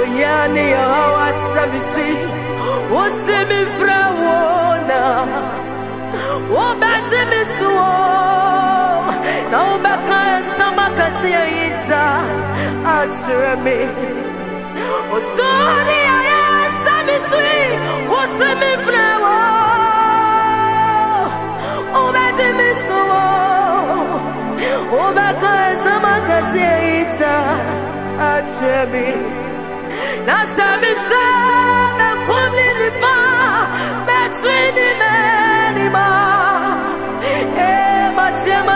Yani awasabisi Osemi frawona Obatimi suo Na obaka samakasi yita Atremi Osoni awasabisi Osemi frawona Obatimi suo Obaka samakasi yita Atremi Nasamisha me kumli fa me twini me ma matema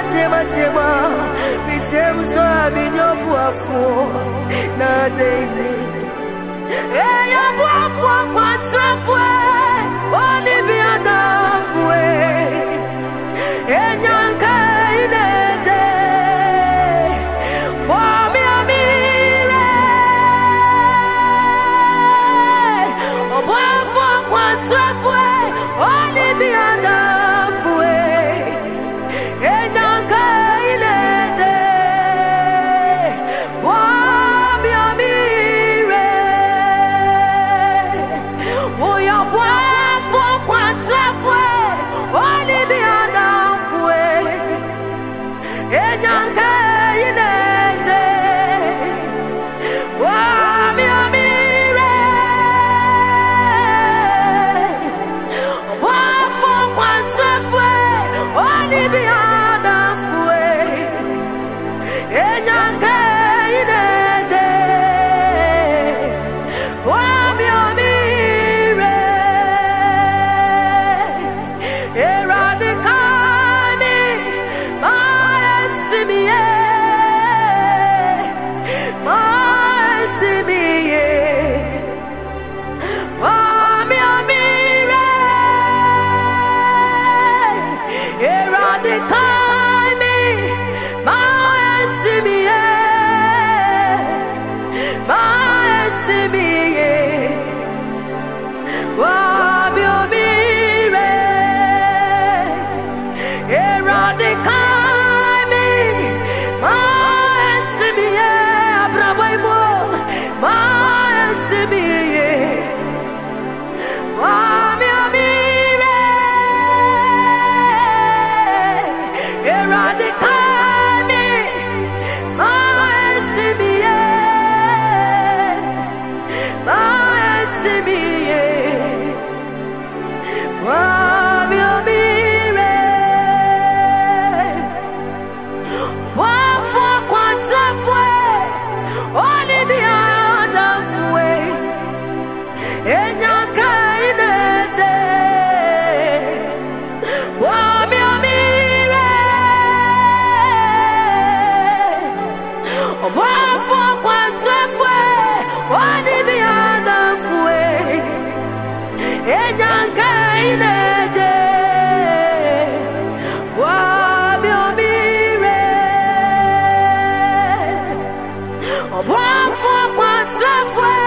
bitemu so abinyobu afo na daily yobu afo kwantrafo oni bi adamwe enyanka ineje One for one,